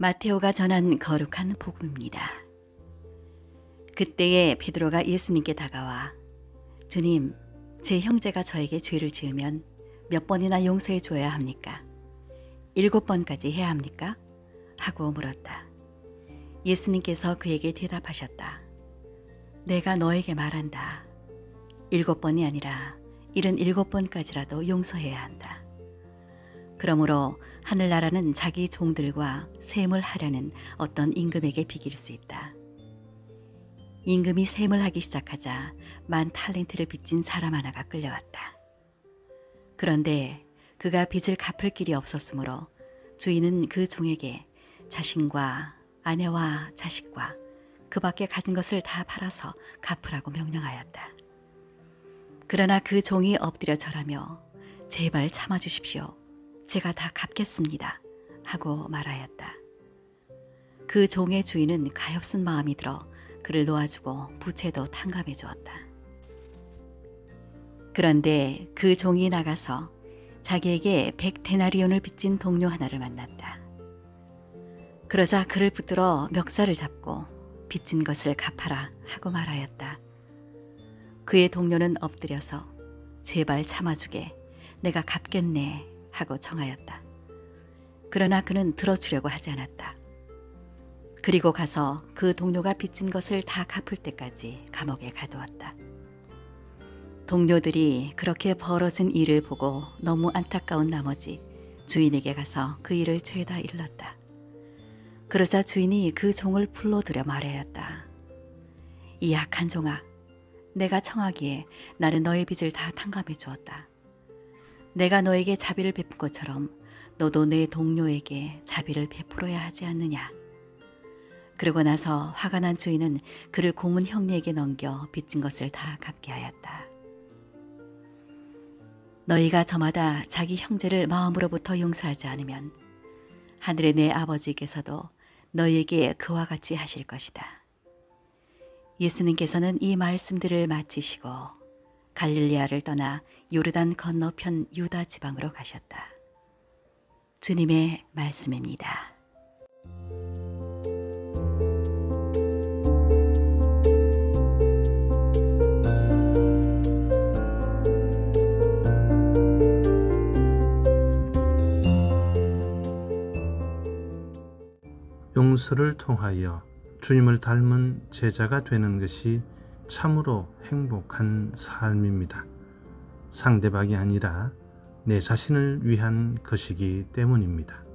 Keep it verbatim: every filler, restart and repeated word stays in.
마테오가 전한 거룩한 복음입니다. 그때에 베드로가 예수님께 다가와 주님, 제 형제가 저에게 죄를 지으면 몇 번이나 용서해 줘야 합니까? 일곱 번까지 해야 합니까? 하고 물었다. 예수님께서 그에게 대답하셨다. 내가 너에게 말한다. 일곱 번이 아니라 일흔일곱 번까지라도 용서해야 한다. 그러므로 하늘나라는 자기 종들과 셈을 하려는 어떤 임금에게 비길 수 있다. 임금이 셈을 하기 시작하자 만 탈렌트를 빚진 사람 하나가 끌려왔다. 그런데 그가 빚을 갚을 길이 없었으므로 주인은 그 종에게 자신과 아내와 자식과 그 밖에 가진 것을 다 팔아서 갚으라고 명령하였다. 그러나 그 종이 엎드려 절하며 제발 참아주십시오. 제가 다 갚겠습니다. 하고 말하였다. 그 종의 주인은 가엾은 마음이 들어 그를 놓아주고 부채도 탕감해 주었다. 그런데 그 종이 나가서 자기에게 백 데나리온을 빚진 동료 하나를 만났다. 그러자 그를 붙들어 멱살을 잡고 빚진 것을 갚아라 하고 말하였다. 그의 동료는 엎드려서 제발 참아주게, 내가 갚겠네 하고 청하였다. 그러나 그는 들어주려고 하지 않았다. 그리고 가서 그 동료가 빚진 것을 다 갚을 때까지 감옥에 가두었다. 동료들이 그렇게 벌어진 일을 보고 너무 안타까운 나머지 주인에게 가서 그 일을 죄다 일렀다. 그러자 주인이 그 종을 불러들여 말하였다. 이 악한 종아, 내가 청하기에 나는 너의 빚을 다 탕감해 주었다. 내가 너에게 자비를 베푼 것처럼 너도 내 동료에게 자비를 베풀어야 하지 않느냐. 그러고 나서 화가 난 주인은 그를 고문 형리에게 넘겨 빚진 것을 다 갚게 하였다. 너희가 저마다 자기 형제를 마음으로부터 용서하지 않으면 하늘의 내 아버지께서도 너희에게 그와 같이 하실 것이다. 예수님께서는 이 말씀들을 마치시고 갈릴리아를 떠나 요르단 건너편 유다 지방으로 가셨다. 주님의 말씀입니다. 용서를 통하여 주님을 닮은 제자가 되는 것이 참으로 행복한 삶입니다. 상대방이 아니라 내 자신을 위한 것이기 때문입니다.